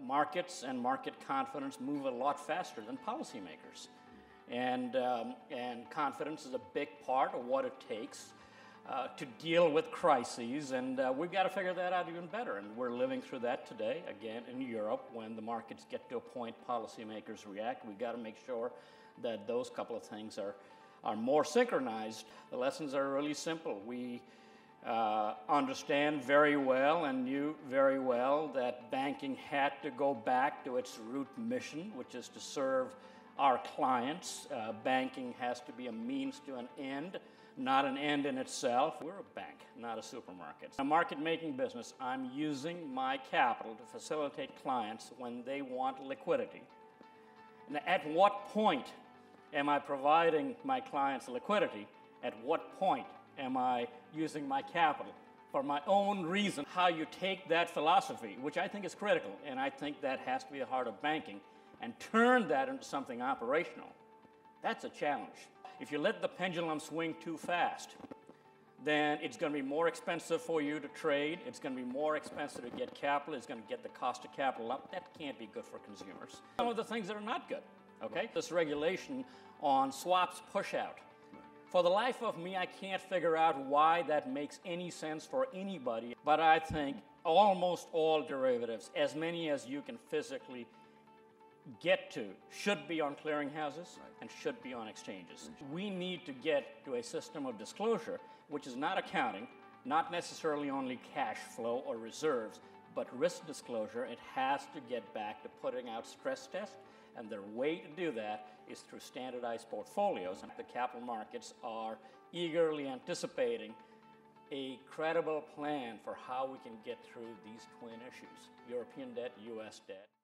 markets and market confidence move a lot faster than policymakers. And confidence is a big part of what it takes to deal with crises, and we've got to figure that out even better. And we're living through that today, again, in Europe. When the markets get to a point policymakers react, we've got to make sure that those couple of things are more synchronized. The lessons are really simple. We understand very well and knew very well that banking had to go back to its root mission, which is to serve our clients. Banking has to be a means to an end, not an end in itself. We're a bank, not a supermarket. A market-making business, I'm using my capital to facilitate clients when they want liquidity. And at what point am I providing my clients liquidity? At what point am I using my capital for my own reason? How you take that philosophy, which I think is critical, and I think that has to be the heart of banking, and turn that into something operational, that's a challenge. If you let the pendulum swing too fast, then it's going to be more expensive for you to trade. It's going to be more expensive to get capital. It's going to get the cost of capital up. That can't be good for consumers. Some of the things that are not good, okay? This regulation on swaps push out. For the life of me, I can't figure out why that makes any sense for anybody, but I think almost all derivatives, as many as you can physically get to, should be on clearinghouses and should be on exchanges. We need to get to a system of disclosure, which is not accounting, not necessarily only cash flow or reserves, but risk disclosure. It has to get back to putting out stress tests, and the way to do that is through standardized portfolios. And the capital markets are eagerly anticipating a credible plan for how we can get through these twin issues: European debt, US debt.